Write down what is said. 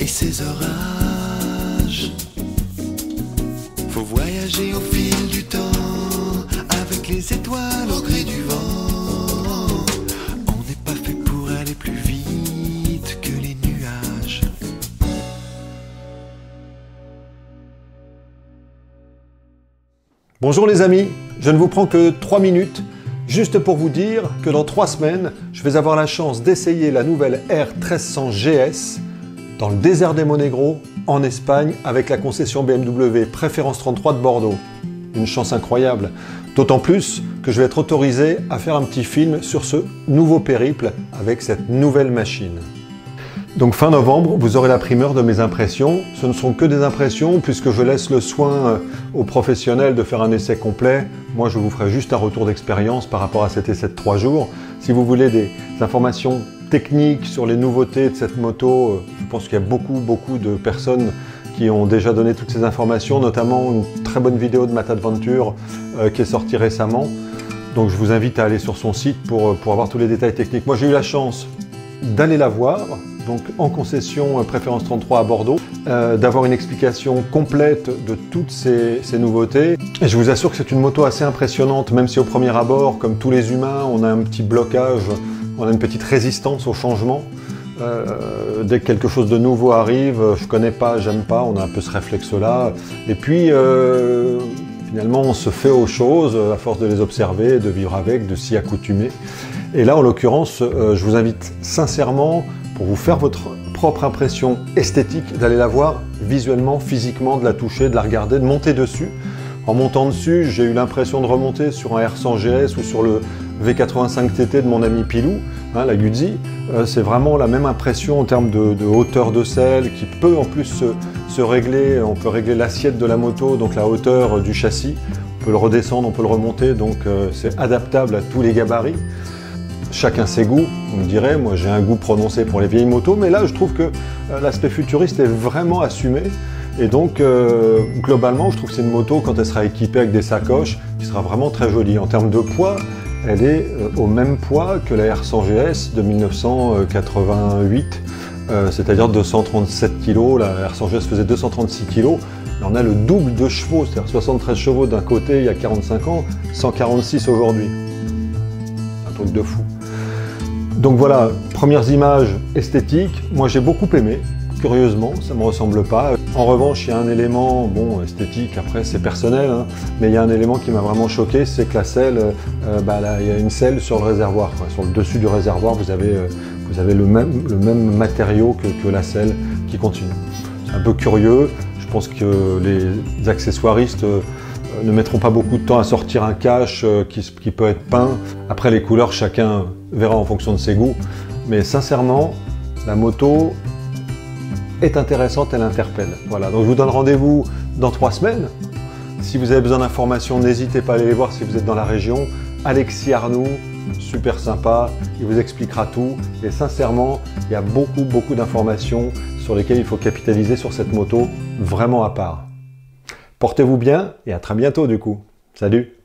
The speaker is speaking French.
et ses orages. Faut voyager au fil du temps, avec les étoiles au gré du vent. On n'est pas fait pour aller plus vite que les nuages. Bonjour les amis, je ne vous prends que 3 minutes, juste pour vous dire que dans 3 semaines, je vais avoir la chance d'essayer la nouvelle R1300 GS dans le désert des Monegros, en Espagne, avec la concession BMW Préférence 33 de Bordeaux. Une chance incroyable, d'autant plus que je vais être autorisé à faire un petit film sur ce nouveau périple avec cette nouvelle machine. Donc fin novembre, vous aurez la primeur de mes impressions. Ce ne sont que des impressions puisque je laisse le soin aux professionnels de faire un essai complet. Moi, je vous ferai juste un retour d'expérience par rapport à cet essai de 3 jours. Si vous voulez des informations techniques sur les nouveautés de cette moto, je pense qu'il y a beaucoup de personnes qui ont déjà donné toutes ces informations, notamment une très bonne vidéo de Matt Adventure qui est sortie récemment. Donc je vous invite à aller sur son site pour avoir tous les détails techniques. Moi, j'ai eu la chance d'aller la voir, donc en concession Préférence 33 à Bordeaux, d'avoir une explication complète de toutes ces nouveautés. Et je vous assure que c'est une moto assez impressionnante, même si au premier abord, comme tous les humains, on a un petit blocage, on a une petite résistance au changement. Dès que quelque chose de nouveau arrive, je connais pas, j'aime pas, on a un peu ce réflexe-là. Et puis, finalement, on se fait aux choses à force de les observer, de vivre avec, de s'y accoutumer. Et là, en l'occurrence, je vous invite sincèrement, pour vous faire votre propre impression esthétique, d'aller la voir visuellement, physiquement, de la toucher, de la regarder, de monter dessus. En montant dessus, j'ai eu l'impression de remonter sur un R100 GS ou sur le V85 TT de mon ami Pilou, hein, la Guzzi. C'est vraiment la même impression en termes de hauteur de selle qui peut en plus se régler. On peut régler l'assiette de la moto, donc la hauteur du châssis. On peut le redescendre, on peut le remonter, donc c'est adaptable à tous les gabarits. Chacun ses goûts, on me dirait, moi j'ai un goût prononcé pour les vieilles motos, mais là je trouve que l'aspect futuriste est vraiment assumé. Et donc globalement je trouve que c'est une moto, quand elle sera équipée avec des sacoches, qui sera vraiment très jolie. En termes de poids, elle est au même poids que la R100 GS de 1988, c'est-à-dire 237 kg, la R100 GS faisait 236 kg. Là, on a le double de chevaux, c'est-à-dire 73 chevaux d'un côté il y a 45 ans, 146 aujourd'hui. Un truc de fou. Donc voilà, premières images esthétiques, moi j'ai beaucoup aimé, curieusement, ça ne me ressemble pas. En revanche, il y a un élément, bon, esthétique, après c'est personnel, hein, mais il y a un élément qui m'a vraiment choqué, c'est que la selle, là, il y a une selle sur le réservoir, quoi. Sur le dessus du réservoir, vous avez le même matériau que la selle qui continue. C'est un peu curieux, je pense que les accessoiristes ne mettront pas beaucoup de temps à sortir un cache qui peut être peint. Après les couleurs, chacun verra en fonction de ses goûts. Mais sincèrement, la moto est intéressante, elle interpelle. Voilà, donc je vous donne rendez-vous dans 3 semaines. Si vous avez besoin d'informations, n'hésitez pas à aller les voir si vous êtes dans la région. Alexis Arnoux, super sympa, il vous expliquera tout. Et sincèrement, il y a beaucoup d'informations sur lesquelles il faut capitaliser sur cette moto, vraiment à part. Portez-vous bien et à très bientôt du coup. Salut!